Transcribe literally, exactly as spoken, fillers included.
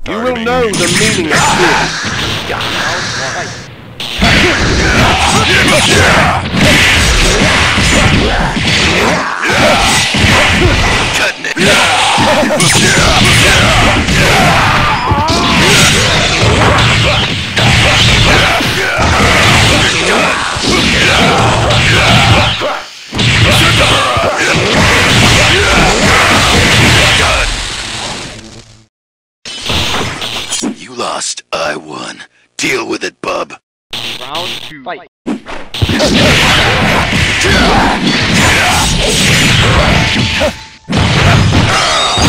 You will know the meaning of fear. Cutting it. You lost, I won. Deal with it, bub. Round two. Fight. Yeah.